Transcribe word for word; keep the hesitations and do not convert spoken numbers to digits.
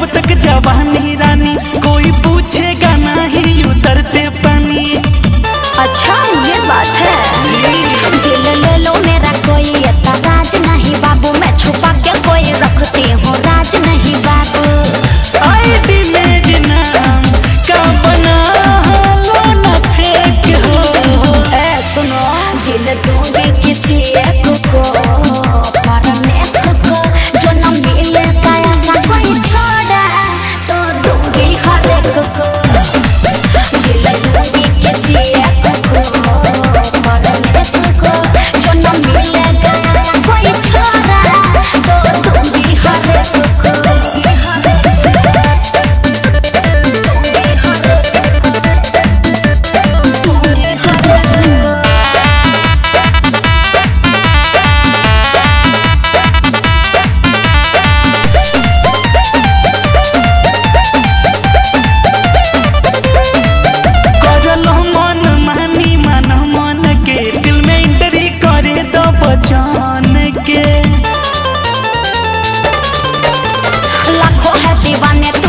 जब तक जवानी रानी कोई पूछेगा नहीं उतरते पानी। अच्छा ये बात है। दिल ले लो मेरा कोई एतराज नहीं बाबू, मैं छुपा के कोई रखती हूँ राज नहीं बाबू। आई दिल नाम का बना लो ना फेंक हो। ए सुनो दिल दूंगी किसी एक को मरने को, जो न मिलेगा ऐसा कोई छोड़ा तो दूंगी हर एक को। दिल दूंगी किसी एक को मरने को, जो न मिलेगा ऐसा कोई छोड़ा तो दूंगी हर एक को। जान के लाखों है दीवाने